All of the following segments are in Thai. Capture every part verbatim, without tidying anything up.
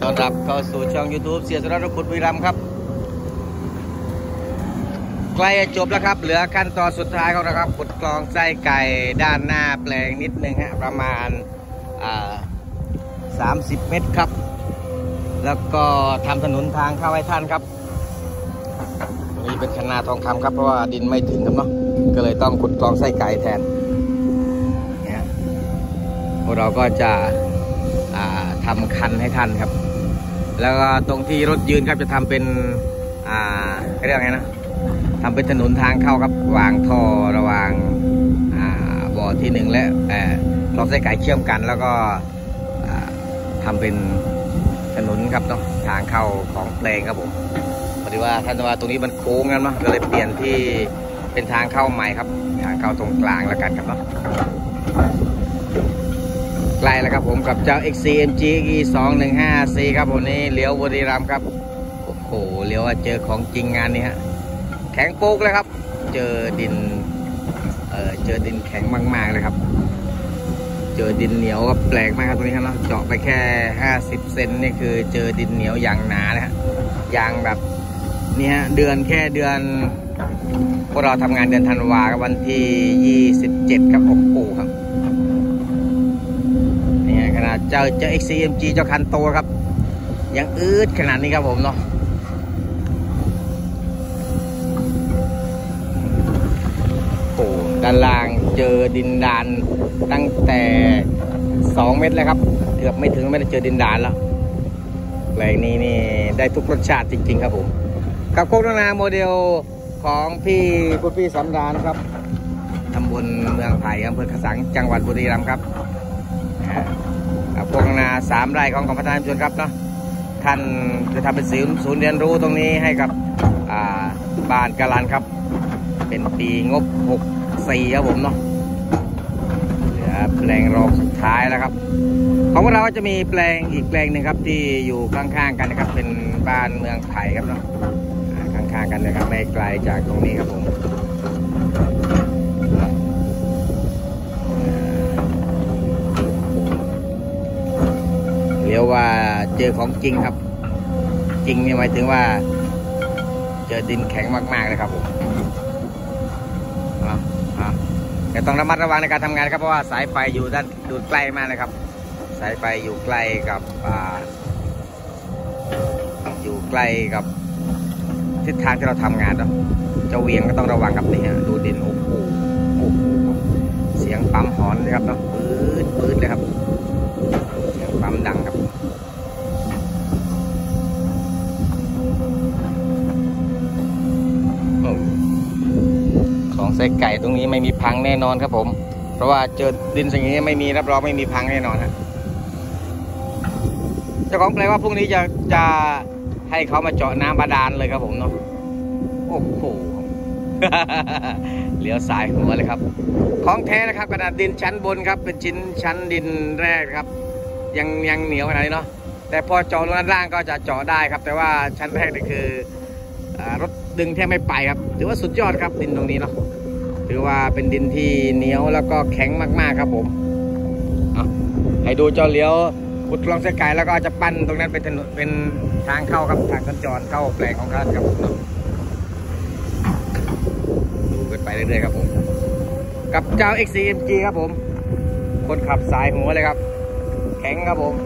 ต้อนรับเข้าสู่ช่อง ยูทูบ เสียสระขุดบุรีรัมย์ครับใกล้จะจบแล้วครับเหลือขั้นตอนสุดท้ายของเราครับขุดคลองไส้ไก่ด้านหน้าแปลงนิดนึงฮะประมาณสามสิบเมตรครับแล้วก็ทำถนนทางเข้าให้ท่านครับนี่เป็นคณาทองคำครับเพราะว่าดินไม่ถึงครับเนาะก็เลยต้องขุดคลองไส้ไก่แทนเนี่ยพวกเราก็จะทำคันให้ท่านครับแล้วก็ตรงที่รถยืนครับจะทำเป็นอ่าเรียกไงนะทำเป็นถนนทางเข้าครับวางท่อระหว่างบ่อที่หนึ่งและคลองไส้ไก่เชื่อมกันแล้วก็ทำเป็นถนนครับเนาะทางเข้าของแปลงครับผมพอดีว่าท่านว่าตรงนี้มันโค้งกันมั้งก็เลยเปลี่ยนที่เป็นทางเข้าใหม่ครับทางเข้าตรงกลางแล้วกันครับเนาะใกล้แล้วครับผมกับเจ้า เอ็กซ์ ซี เอ็ม จี สองหนึ่งห้า ซี ครับวันนี้เลี้ยวบุรีรัมย์ครับโอ้โหเลี้ยวเจอของจริงงานนี้ฮะแข็งโป๊กเลยครับเจอดินเออเจอดินแข็งมากๆเลยครับเจอดินเหนียวก็แปลกมากครับตรงนี้ครับเนาะเจาะไปแค่ห้าสิบเซนนี่คือเจอดินเหนียวอย่างหนาเลยฮะอย่างแบบนี่ฮะเดือนแค่เดือนพวกเราทำงานเดือนธันวาวันที่ยี่สิบเจ็ดครับโอ้โหครับนี่ขนาดเจ้าเจ้า เอ็กซ์ ซี เอ็ม จี เจ้าคันโตครับยังอืดขนาดนี้ครับผมเนาะด้านล่างเจอดินดานตั้งแต่สองเมตรแล้วครับเกือบไม่ถึงไม่ได้เจอดินดานแล้วแปลงนี้นี่ได้ทุกรสชาติจริงๆครับผมกับโคกนาโมเดลของพี่คุณพี่สำราญครับตำบลเมืองไผ่อำเภอกระสังจังหวัดบุรีรัมย์ครับกับโคกนาสามไร่ของกรมพัฒนาชุมชนครับเนาะท่านจะทำเป็นศูนย์ศูนย์เรียนรู้ตรงนี้ให้กับบ้านกาลันครับเป็นปีงบหกสี่ครับผมเนาะเหลือแปลงรองสุดท้ายแล้วครับของเราก็จะมีแปลงอีกแปลงหนึ่งครับที่อยู่ข้างๆกันนะครับเป็นบ้านเมืองไผ่ครับเนาะข้างๆกันนะครับไม่ไกลจากตรงนี้ครับผมเรียกว่าเจอของจริงครับจริงนี่หมายถึงว่าเจอดินแข็งมากๆเลยครับผมแต่ต้องระมัดระวังในการทำงานครับเพราะว่าสายไฟอยู่ด้านดูใกล้มากนะครับสายไฟอยู่ใกล้กับอยู่ใกล้กับทิศทางที่เราทำงานเนาะจะเวียงก็ต้องระวังครับนี่ฮะดูดินโอ้โหโอ้โหเสียงปั๊มหอนเลยครับเนาะปื๊ดปื๊ดเลยครับเสียงปั๊มดังครับของไส้ไก่ตรงนี้ไม่มีพังแน่นอนครับผมเพราะว่าเจอดินอย่างนี้ไม่มีรับรองไม่มีพังแน่นอนฮะเจ้าของแปลว่าพรุ่งนี้จะจะให้เขามาเจาะน้ำบาดาลเลยครับผมเนาะโอ้โห เหลียวสายหัวเลยครับของแท้นะครับขนาดดินชั้นบนครับเป็นชิ้นชั้นดินแรกครับยังยังเหนียวขนาดนี้เนาะแต่พอเจาะลงด้านล่างก็จะเจาะได้ครับแต่ว่าชั้นแรกนี่คือรถดึงแทบไม่ไปครับถือว่าสุดยอดครับดินตรงนี้เนาะถือว่าเป็นดินที่เหนียวแล้วก็แข็งมากๆครับผมให้ดูเจ้าเลี้ยวขุดคลองไส้ไก่แล้วก็จะปั้นตรงนั้นเป็นถนนเป็นทางเข้าครับทางสัญจรเข้าแปลงของท่านครับผมดูกันไปเรื่อยๆครับผมกับเจ้า เอ็กซ์ ซี เอ็ม จี ครับผมคนขับสายหัวเลยครับแข็งครับผม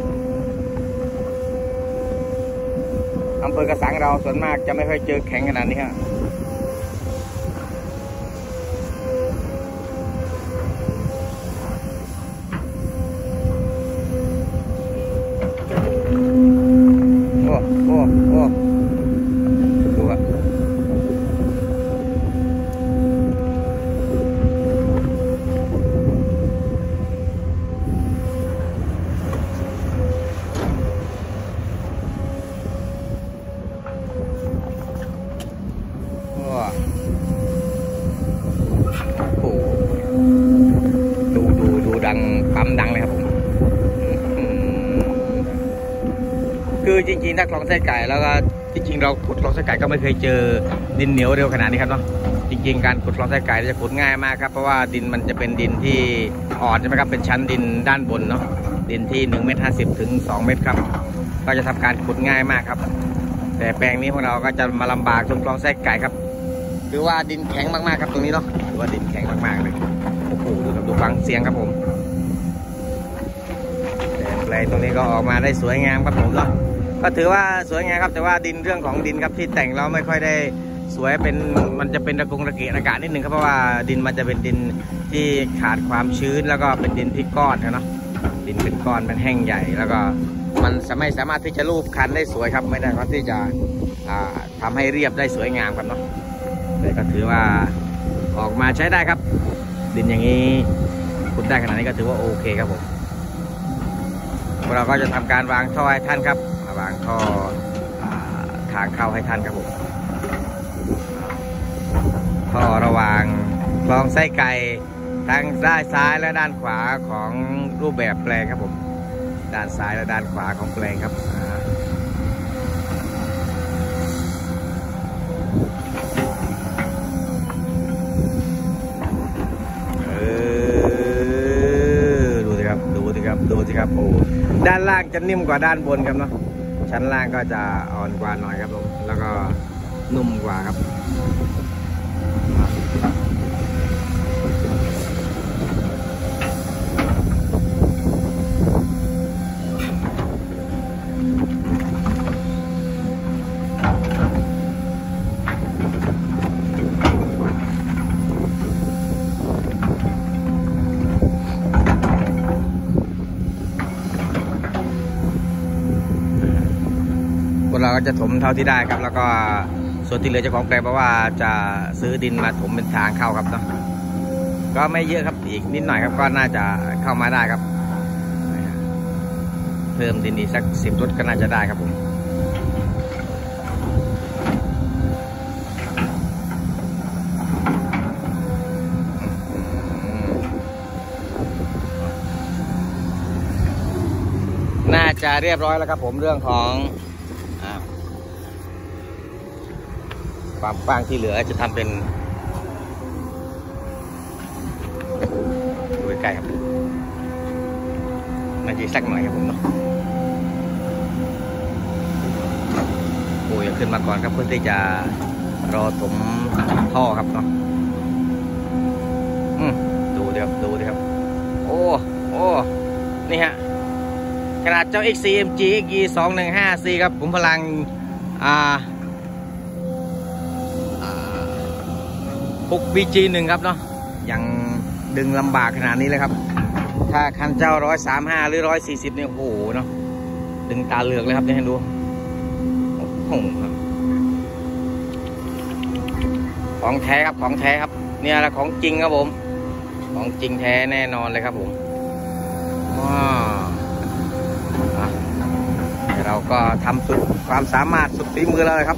อำเภอกระสังเราส่วนมากจะไม่ค่อยเจอแข็งขนาดนี้ครับโอ้โอ้โอ้ดูครับดังปั๊มดังเลยครับผมคือจริงๆถ้าคลองไส้ไก่แล้วก็จริงๆเราขุดคลองไส้ไก่ก็ไม่เคยเจอดินเหนียวเร็วขนาดนี้ครับเนาะจริงๆการขุดคลองไส้ไก่จะขุดง่ายมากครับเพราะว่าดินมันจะเป็นดินที่อ่อนใช่ไหมครับเป็นชั้นดินด้านบนเนาะดินที่หนึ่งเมตรห้าสิบถึงสองเมตรครับก็จะทำการขุดง่ายมากครับแต่แปลงนี้พวกเราก็จะมาลำบากตรงคลองไส้ไก่ครับถือว่าดินแข็งมากๆครับตรงนี้เนาะถือว่าดินแข็งมากๆเลยโอ้โหดูครับดูฟังเสียงครับผมแปลงตรงนี้ก็ออกมาได้สวยงามครับผมเนาะก็ถือว่าสวยงามครับแต่ว่าดินเรื่องของดินครับที่แต่งเราไม่ค่อยได้สวยเป็นมันจะเป็นระกงระเกะระกะนิดนึงครับเพราะว่าดินมันจะเป็นดินที่ขาดความชื้นแล้วก็เป็นดินที่ก้อนเนาะดินเป็นก้อนมันแห้งใหญ่แล้วก็มันไม่สามารถที่จะรูปคันได้สวยครับไม่ได้ครับที่จะทำให้เรียบได้สวยงามครับเนาะแต่ก็ถือว่าออกมาใช้ได้ครับดินอย่างนี้ขุดได้ขนาดนี้ก็ถือว่าโอเคครับผมเราก็จะทำการวางท่อให้ท่านครับวางท่อทางเข้าให้ท่านครับผมท่อระหว่างคลองไส้ไก่ทางด้านซ้ายและด้านขวาของรูปแบบแปลงครับผมด้านซ้ายและด้านขวาของแปลงครับเออดูสิครับดูสิครับดูสิครับโอ้ด้านล่างจะนิ่มกว่าด้านบนครับเนาะชั้นล่างก็จะอ่อนกว่าหน่อยครับผมแล้วก็นุ่มกว่าครับเราก็จะถมเท่าที่ได้ครับแล้วก็ส่วนที่เหลือเจ้าของแปลงเพราะว่าจะซื้อดินมาถมเป็นทางเข้าครับเนาะก็ไม่เยอะครับอีกนิดหน่อยครับก็น่าจะเข้ามาได้ครับเพิ่มดินอีกสักสิบรถก็น่าจะได้ครับผมน่าจะเรียบร้อยแล้วครับผมเรื่องของความกว้างที่เหลือจะทำเป็นดูใกล้ครับน่าจะสักหน่อยครับผมเนาะโอ้ยขึ้นมาก่อนครับเพื่อที่จะรอถมท่อครับเนาะอืมดูดิครับดูดิครับโอ้โอ้นี่ฮะขนาดเจ้า เอ็กซ์ ซี เอ็ม จี เอ็กซ์ อี สองหนึ่งห้า ซี ครับผมพลังอ่าหก บี จี หนึ่งครับเนาะยังดึงลำบากขนาดนี้เลยครับถ้าคันเจ้าร้อยสามห้าหรือร้อยสี่สิบเนี่ยโอ้โหเนาะดึงตาเหลือกเลยครับเนี่ยให้ดูโอ้โหของแท้ครับของแท้ครับเนี่ยแหละของจริงครับผมของจริงแท้แน่นอนเลยครับผมว้าวเราก็ทำสุดความสามารถสุดฝีมือแล้วเลยครับ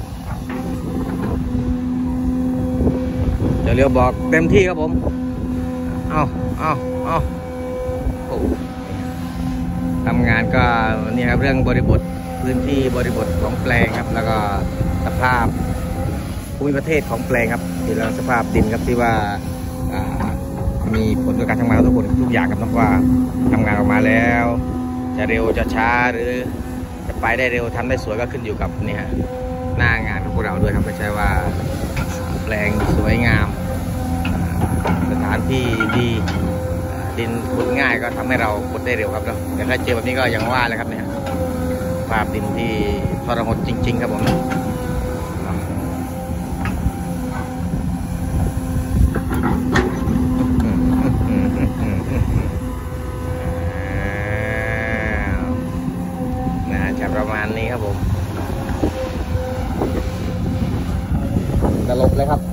เดี๋ยวเรียวบอกเต็มที่ครับผมเอาเอาเอาโอ้ทำงานก็นี่ครับเรื่องบริบทพื้นที่บริบทของแปลงครับแล้วก็สภาพภูมิประเทศของแปลงครับที่เราสภาพดินครับที่ว่ามีผลต่อการทำงานทุกคนทุกอย่างครับนะว่าทำงานออกมาแล้วจะเร็วจะช้าหรือจะไปได้เร็วทำได้สวยก็ขึ้นอยู่กับนี่ฮะหน้างานของพวกเราด้วยครับไม่ใช่ว่าแปลงสวยงามสถานที่ดีดินขุดง่ายก็ทำให้เราขุดได้เร็วครับเนาะแต่ถ้าเจอแบบนี้ก็อย่างว่าเลยครับเนี่ยภาพดินที่ทรหดจริงๆครับผมน่าจะประมาณนี้ครับผมตลบเลยครับ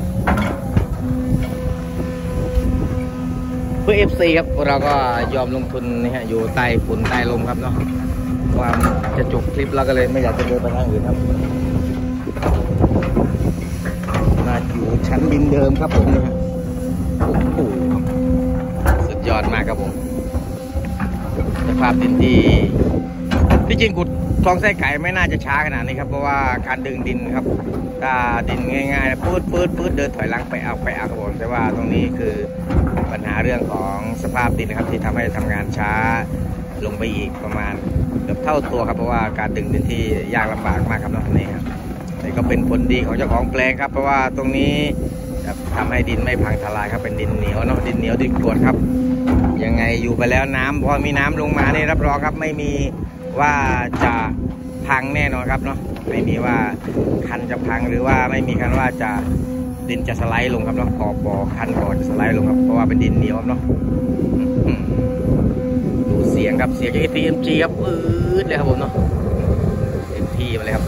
เพื่อ เอฟ ซี ครับเราก็ยอมลงทุนนี่ฮะอยู่ใต้ฝุ่นใต้ลมครับเนาะว่าจะจบคลิปเราก็เลยไม่อยากจะเดินไปทางอื่นครับน่าอยู่ชั้นดินเดิมครับผมนี่ฮะโอ้โหสุดยอดมากครับผมสภาพดินที่ที่จริงขุดคลองไส้ไก่ไม่น่าจะช้าขนาดนี้ครับเพราะว่าการดึงดินครับถ้าดินง่ายๆปื๊ดปื๊ดปื๊ดเดินถอยหลังไปเอาไปเอาครับผมแต่ว่าตรงนี้คือปัญหาเรื่องของสภาพดินนะครับที่ทำให้ทำงานช้าลงไปอีกประมาณเกือบเท่าตัวครับเพราะว่าการดึงดินที่ยากลำบากมากครับเนาะนี่ครับนี่ก็เป็นผลดีของเจ้าของแปลงครับเพราะว่าตรงนี้ทำให้ดินไม่พังทลายครับเป็นดินเหนียวเนาะดินเหนียวดินกรวดครับยังไงอยู่ไปแล้วน้ำพอมีน้ำลงมานี่รับรองครับไม่มีว่าจะพังแน่นอนครับเนาะไม่มีว่าคันจะพังหรือว่าไม่มีคันว่าจะดินจะสไลด์ลงครับเนาะขอบบ่อคันบ่อจะสไลด์ลงครับเพราะว่าเป็นดินเหนียวครับเนาะดูเสียงครับเสียงจาก ที เอ็ม จี ครับอืดเลยครับผมเนาะเต็มที่มาเลยครับ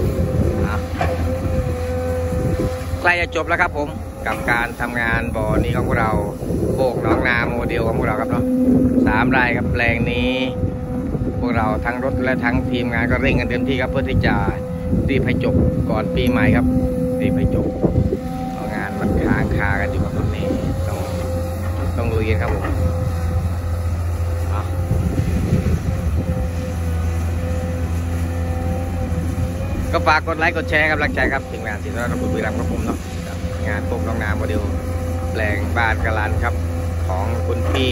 ใกล้จะจบแล้วครับผมกับการทำงานบ่อนี้ของพวกเราโบกหนองนาโมเดลของพวกเราครับเนาะสามไร่ครับแปลงนี้พวกเราทั้งรถและทั้งทีมงานก็เร่งกันเต็มที่ครับเพื่อที่จะรีบให้จบก่อนปีใหม่ครับรีบให้จบงานมันค้างคากันอยู่กับตรงนี้ต้องต้องลุยกันครับผมก็ฝากกดไลค์กดแชร์กำลังใจครับทีมงานศิลปะบุรีรัมย์ครับผมเนาะงานโป่งน้องนาโมเดลแปลงบ้านกะลันครับของคุณพี่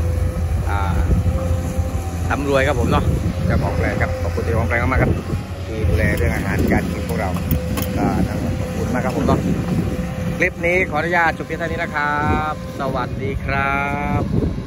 ทำรวยครับผมเนาะเจ้าของแปลงครับขอบคุณเจ้าของแปลงมากครับที่ดูแลเรื่องอาหารการกินพวกเราก็ต้องขอบคุณมากครับผมเนาะคลิปนี้ขออนุญาตจบเพียงเท่านี้นะครับสวัสดีครับ